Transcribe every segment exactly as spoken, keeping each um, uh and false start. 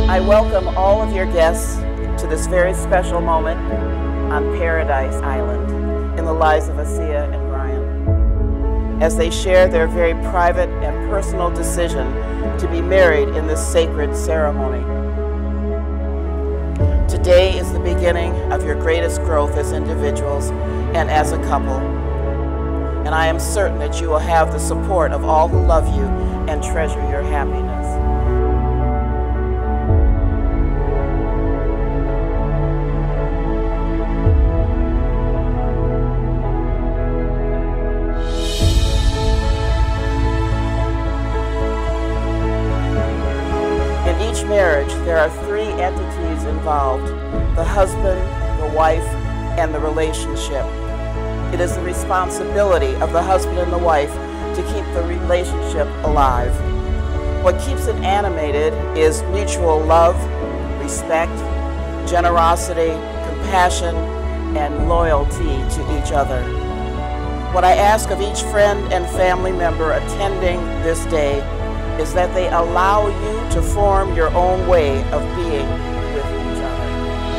I welcome all of your guests to this very special moment on Paradise Island in the lives of Asiya and Brian, as they share their very private and personal decision to be married in this sacred ceremony. Today is the beginning of your greatest growth as individuals and as a couple, and I am certain that you will have the support of all who love you and treasure your happiness. In each marriage, there are three entities involved: the husband, the wife, and the relationship. It is the responsibility of the husband and the wife to keep the relationship alive. What keeps it animated is mutual love, respect, generosity, compassion, and loyalty to each other. What I ask of each friend and family member attending this day is that they allow you to form your own way of being with each other.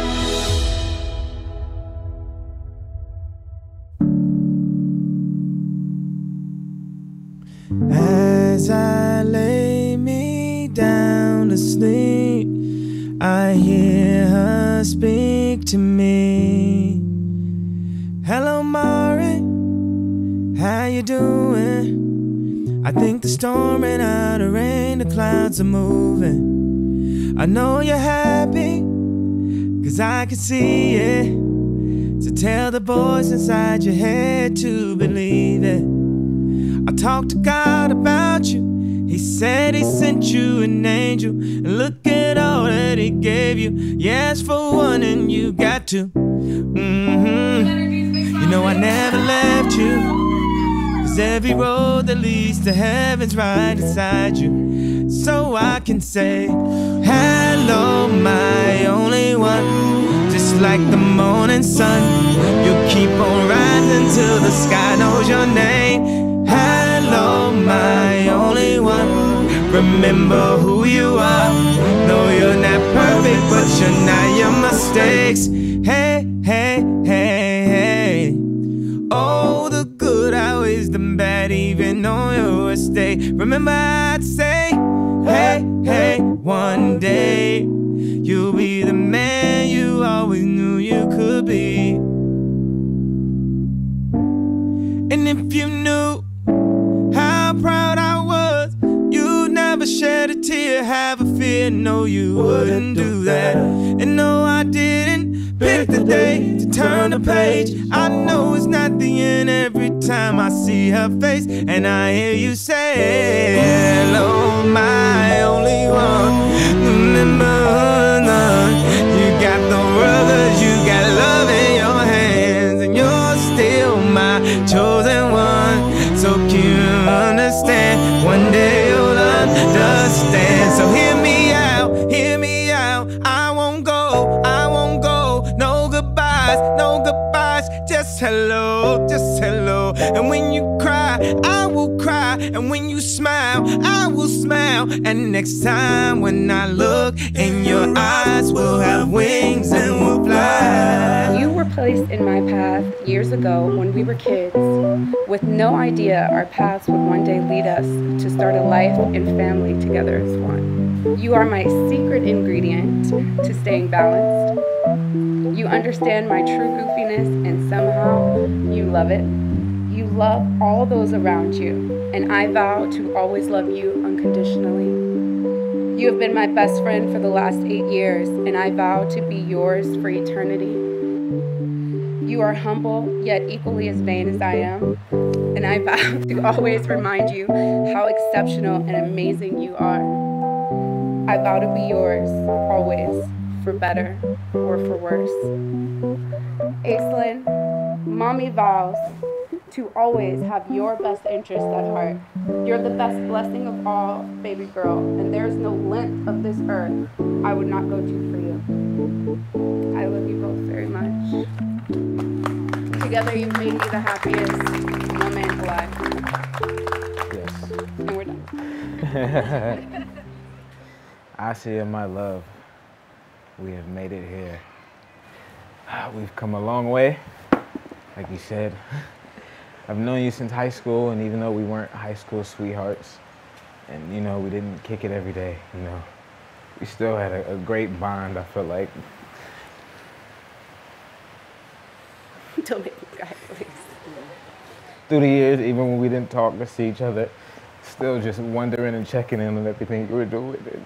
As I lay me down to sleep, I hear her speak to me. Hello, Mari, how you doing? I think the storm ran out of rain, the clouds are moving. I know you're happy, cause I can see it. So tell the voice inside your head to believe it. I talked to God about you. He said he sent you an angel, and look at all that he gave you. You asked for one and you got two. Mm-hmm. You know I never left you, every road that leads to heaven's right inside you. So I can say, hello, my only one. Just like the morning sun, you keep on rising till the sky knows your name. Hello, my only one. Remember who you are. No, you're not perfect, but you're not your mistakes. Hey, hey, hey, hey. Oh, the good outweighs the bad, even on your worst day. Remember I'd say, hey, hey, one day you'll be the man you always knew you could be. And if you knew how proud I was, you'd never shed a tear, have a fear. No, you wouldn't do that. And no, I didn't pick the day to turn the page. I know it's not the end every time I see her face and I hear you say, hello, my only one. Remember, none. You got the world, cause you got love in your hands, and you're still my chosen one. So can you understand? One day you'll understand. So hear me out, hear me out. I won't go, I won't go. No goodbyes, no goodbyes. Just hello, just hello. And when you cry, I will cry. And when you smile, I will smile. And next time when I look in your eyes, we'll have wings and we'll fly. You were placed in my path years ago when we were kids, with no idea our paths would one day lead us to start a life and family together as one. You are my secret ingredient to staying balanced. You understand my true goofiness, and somehow you love it. You love all those around you, and I vow to always love you unconditionally. You have been my best friend for the last eight years, and I vow to be yours for eternity. You are humble, yet equally as vain as I am, and I vow to always remind you how exceptional and amazing you are. I vow to be yours, always, for better or for worse. Aislinn, Mommy vows to always have your best interest at heart. You're the best blessing of all, baby girl, and there's no length of this earth I would not go to for you. I love you both very much. Together you've made me the happiest woman alive. Yes. And we're done. Asiya, my love. we have made it here. We've come a long way, like you said. I've known you since high school, and even though we weren't high school sweethearts, and you know, we didn't kick it every day, you know, we still had a, a great bond, I felt like. Don't make me cry, please. Through the years, even when we didn't talk or see each other, still just wondering and checking in on everything you were doing. And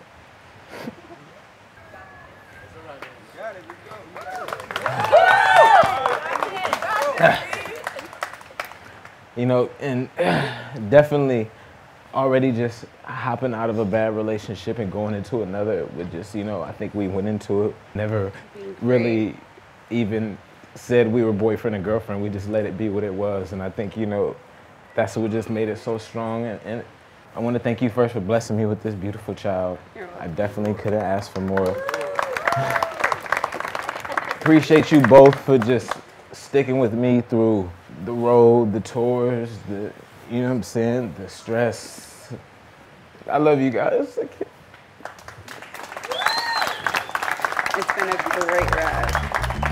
you know, and definitely already just hopping out of a bad relationship and going into another with just, you know, I think we went into it, never really even said we were boyfriend and girlfriend. We just let it be what it was. And I think, you know, that's what just made it so strong. And, and I want to thank you first for blessing me with this beautiful child. I definitely could have asked for more. Appreciate you both for just sticking with me through the road, the tours, the, you know what I'm saying, the stress. I love you guys. It's been a great ride.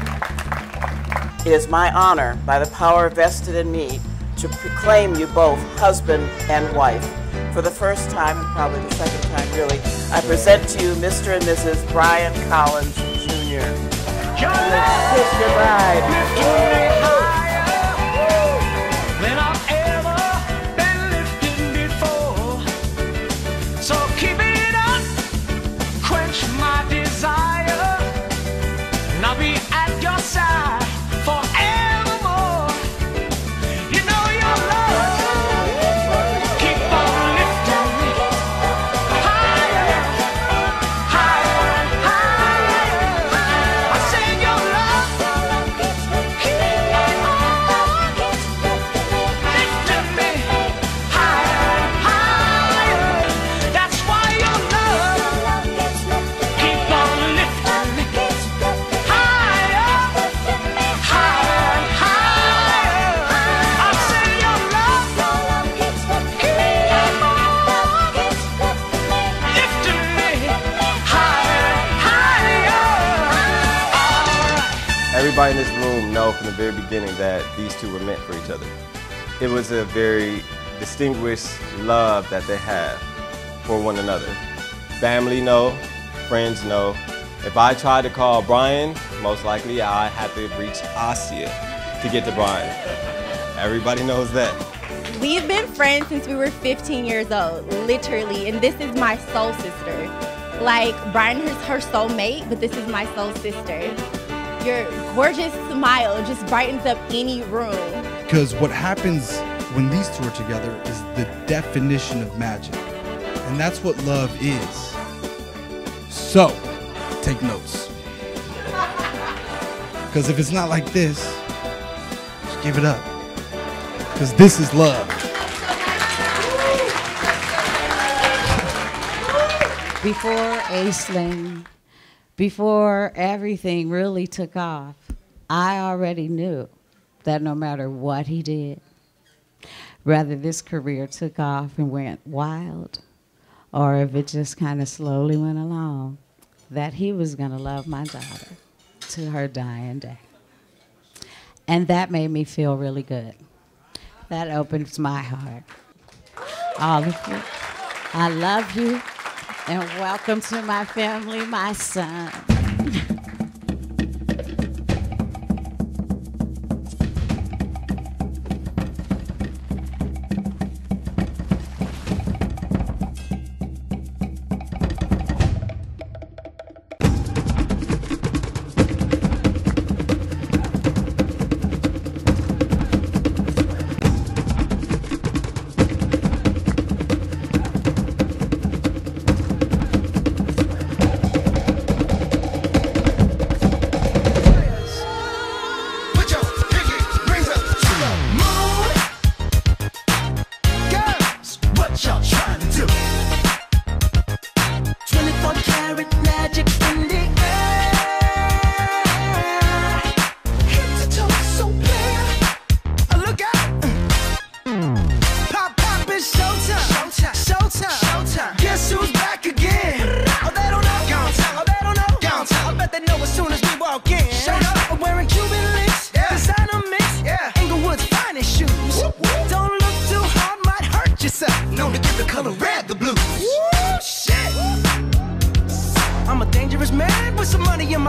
It is my honor, by the power vested in me, to proclaim you both husband and wife. For the first time, and probably the second time really, I present to you Mister and Missus Brian Collins, Junior Kiss your bride. Everybody in this room know from the very beginning that these two were meant for each other. It was a very distinguished love that they have for one another. Family know, friends know. If I tried to call Brian, most likely I had to reach Asia to get to Brian. Everybody knows that. We've been friends since we were fifteen years old, literally, and this is my soul sister. Like, Brian is her soulmate, but this is my soul sister. Your gorgeous smile just brightens up any room. Because what happens when these two are together is the definition of magic. And that's what love is. So, take notes. Because if it's not like this, just give it up. Because this is love. Before A-Sling, before everything really took off, I already knew that no matter what he did, whether this career took off and went wild, or if it just kind of slowly went along, that he was going to love my daughter to her dying day. And that made me feel really good. That opens my heart. All of you, I love you. And welcome to my family, my son.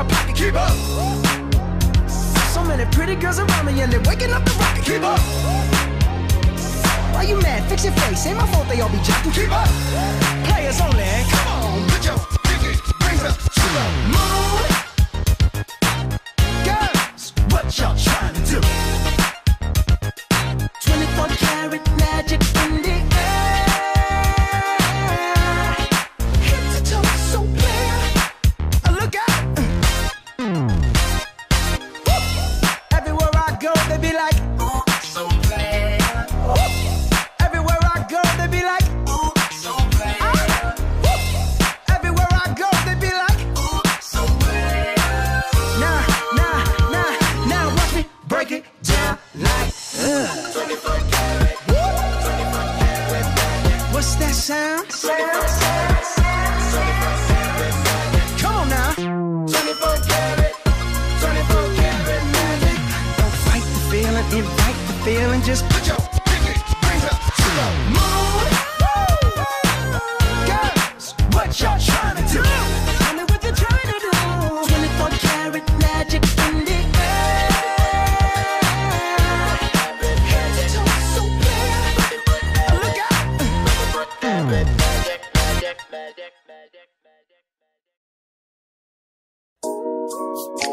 my pocket. Keep up. So many pretty girls around me and they're waking up the rocket. Keep up. Why you mad? Fix your face. Ain't my fault they all be jacking. Keep up. Players only. Come on, put your pinky rings up to the moon. Girls, what y'all trying to do? twenty-four karat magic in the air. Head to toe so clear. Uh, look out. Woo. Everywhere I go, they be like, oh, so clear. Everywhere I go, they be like, oh, so clear. Ah. Everywhere I go, they be like, oh, so clear. Nah, nah, nah, now watch me break it down like uh. twenty-four karat. twenty-four karat magic. What's that sound? Sound, sound, sound. twenty-four karat magic. Come on now. twenty-four karat. twenty-four karat magic. Don't fight the feeling, invite the feeling. Just put your pinky rings up to the moon. Girls, what y'all trying to do? Tell me what you're trying to do. twenty-four karat magic in the air. Head to toe so clear. Look out. Magic, magic, magic, magic, magic, magic.